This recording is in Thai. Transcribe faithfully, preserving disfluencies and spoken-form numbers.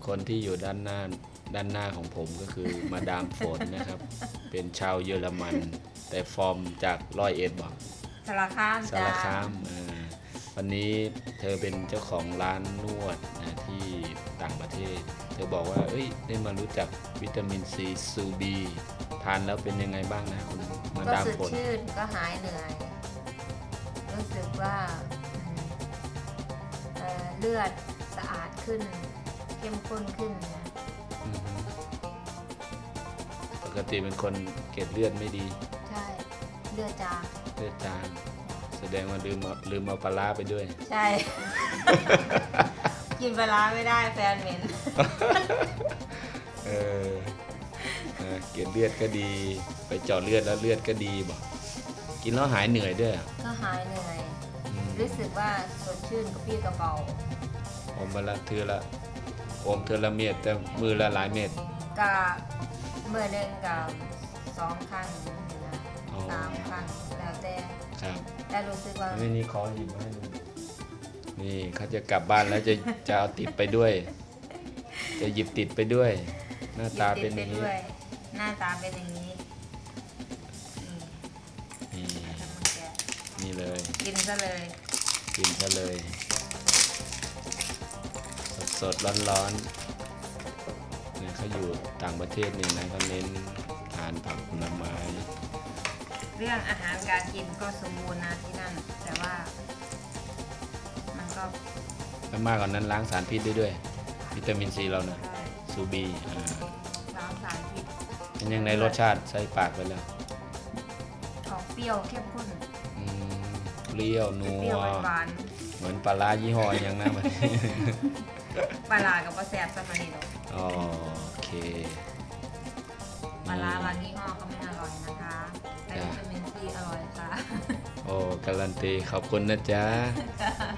คนที่อยู่ด้านหน้าด้านหน้าของผมก็คือมาดามฝนนะครับ เป็นชาวเยอรมัน แต่ฟอร์มจากร้อยเอ็ดบอกสารคามสารคามอ่าวันนี้เธอเป็นเจ้าของร้านนวดนะที่ต่างประเทศ เธอบอกว่าเอ้ยได้มารู้จักวิตามินซีซูบีทานแล้วเป็นยังไงบ้างนะคุณมาก็ดามสดฝนชื่นก็หายเหนื่อย รู้สึกว่าเอ่อเลือดสะอาดขึ้น เข้มข้นขึ้นนะอือฮึปกติเป็นคนเกล็ดเลือดไม่ดีใช่ เลือดจางเลือดจางแสดงว่าลืมเอาลืมเอาปลาร้าไปด้วยใช่ กินปลาร้าไม่ได้แฟนเหม็นเออเออเกล็ดเลือดก็ดี ไปเจาะเลือดแล้วเลือดก็ดีบอกกินแล้วหายเหนื่อยด้วยอ่ะก็หายเหนื่อยอืมรู้สึกว่าสดชื่นกระปรี้กระเป๋าอมมาละเทือละอมเทือละเม็ดแต่มือละหลายเม็ดกับเมื่อหนึ่งกับสองครั้งนะอ๋อสามครั้งแล้วแต่ครับแต่รู้สึกว่าไม่นี่ขอหยิบมาให้ดูนี่เขาจะกลับบ้านแล้วจะจะเอาติดไปด้วย จะหยิบติดไปด้วย หน้าตาเป็นอย่างนี้นี้หน้าตาเป็นอย่างนี้นี่นี่แล้วก็มาแกะนี่เลยกินซะเลยกินซะเลย สดๆร้อนๆเนี่ยเขาอยู่ต่างประเทศนี่นะเขาเน้นทานผักผลไม้เรื่องอาหารการกินก็สมบูรณ์นะที่นั่น แต่ว่า มันก็แล้วมากกว่านั้นล้างสารพิษได้ด้วย วิตามินซีเรานะได้ซูบีอ่าล้างสารพิษเป็นยังในรสชาติใส่ปากไปแล้วออกเปรี้ยวเข้มข้นอืมเปรี้ยวนัเปรี้ยววหวานเหมือนปลาร้ายี่ห้ออย่างนั้นมันๆปลาร้ากับปลาแซ่บสมัยนี้เนาะอ๋อโอเคปลาร้าบางยี่ห้อก็ไม่อร่อยนะคะแต่วิตามินซีอร่อยค่ะโอ้การันตีขอบคุณนะจ๊ะ